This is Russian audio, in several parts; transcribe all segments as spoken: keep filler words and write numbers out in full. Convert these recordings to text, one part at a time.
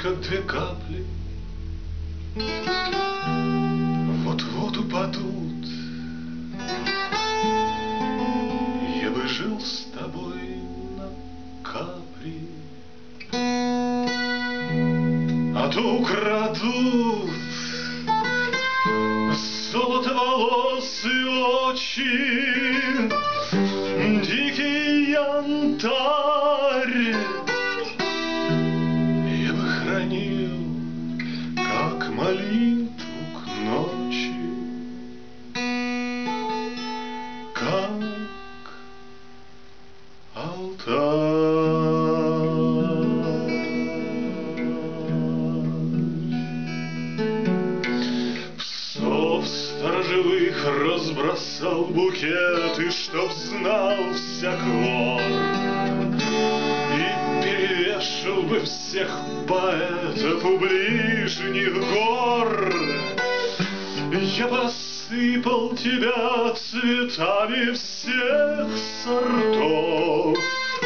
только две капли вот-вот упадут. Я бы жил с тобой на Капри, а то украдут золотоволосые очи, дикий янтарь. Я бы хранил, как молитву к ночи, как алтарь. Псов сторожевых разбросал букеты, чтоб знал всяк вор, и перевешал бы всех поэтов у ближних гор. Я бы осыпал тебя цветами всех сортов,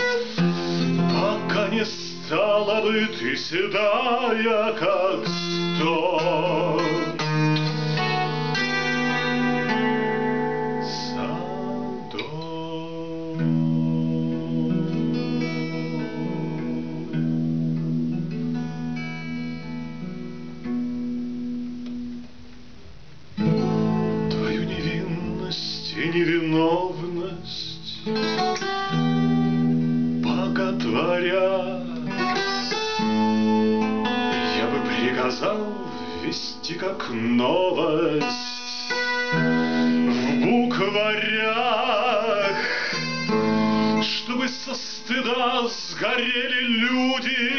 пока не стала бы ты седая, как сто. И невиновность боготворя, я бы приказал ввести как новость в букварях, чтобы со стыда сгорели люди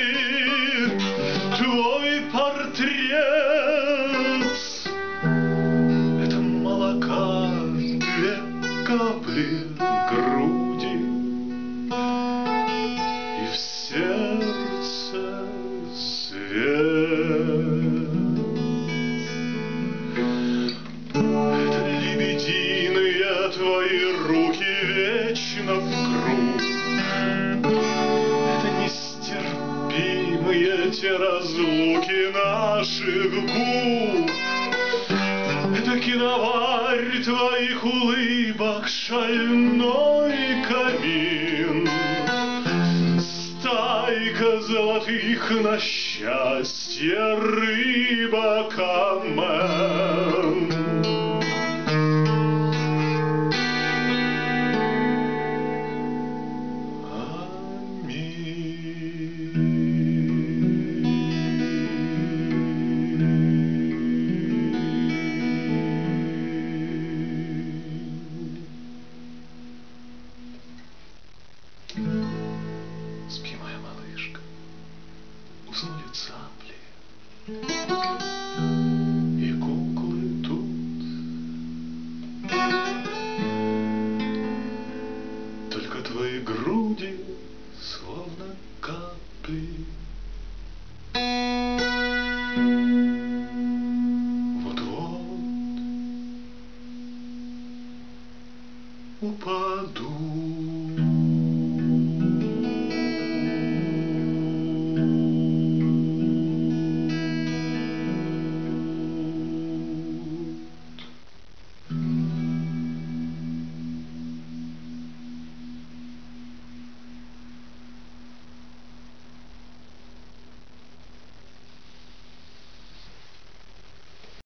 твой портрет. Это молока две капли груди, и в сердце свет. Это лебединые твои руки вечно в круг, это нестерпимые те разлуки наших губ, это киноварь твоих улыбок, шальной камин, стайка золотых на счастье рыбок амен. Спи, моя малышка, уснули цапли, и куклы тут. Только твои груди словно капли вот-вот упадут.